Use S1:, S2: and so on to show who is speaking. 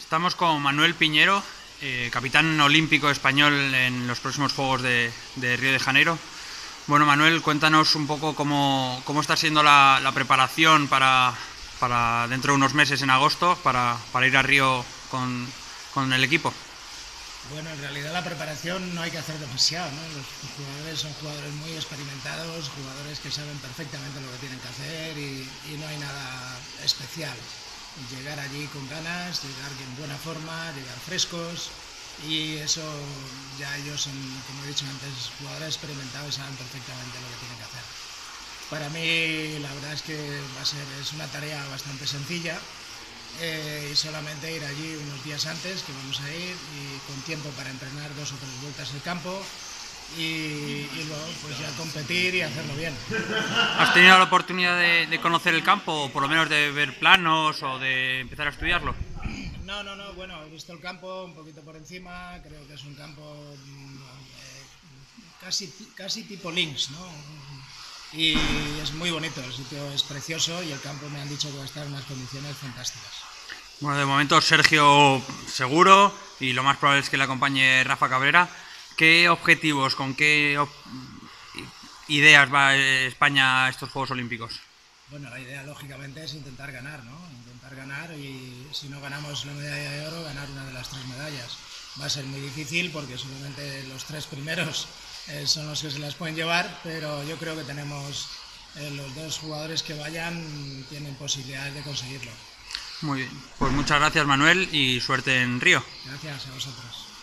S1: Estamos con Manuel Piñero, capitán olímpico español en los próximos Juegos de Río de Janeiro. Bueno, Manuel, cuéntanos un poco cómo está siendo la preparación para dentro de unos meses, en agosto, para ir a Río con el equipo.
S2: Bueno, en realidad la preparación no hay que hacer demasiado, ¿no? Los jugadores son jugadores muy experimentados, jugadores que saben perfectamente lo que tienen que hacer y no hay nada especial. Llegar allí con ganas, llegar en buena forma, llegar frescos y eso ya ellos son, como he dicho antes, jugadores experimentados y saben perfectamente lo que tienen que hacer. Para mí la verdad es que es una tarea bastante sencilla. Y solamente ir allí unos días antes, que vamos a ir, y con tiempo para entrenar 2 o 3 vueltas el campo y luego pues ya competir y hacerlo bien.
S1: ¿Has tenido la oportunidad de conocer el campo, o por lo menos de ver planos o de empezar a estudiarlo?
S2: No, bueno, he visto el campo un poquito por encima, creo que es un campo casi tipo links, ¿no? Y es muy bonito, el sitio es precioso y el campo me han dicho que va a estar en unas condiciones fantásticas.
S1: Bueno, de momento Sergio seguro, y lo más probable es que le acompañe Rafa Cabrera. ¿Qué objetivos, con qué ideas va España a estos Juegos Olímpicos?
S2: Bueno, la idea lógicamente es intentar ganar, ¿no? Intentar ganar y si no ganamos la medalla de oro, ganar una de las 3 medallas. Va a ser muy difícil porque solamente los 3 primeros son los que se las pueden llevar, pero yo creo que tenemos los 2 jugadores que vayan tienen posibilidades de conseguirlo.
S1: Muy bien, pues muchas gracias, Manuel, y suerte en Río.
S2: Gracias a vosotros.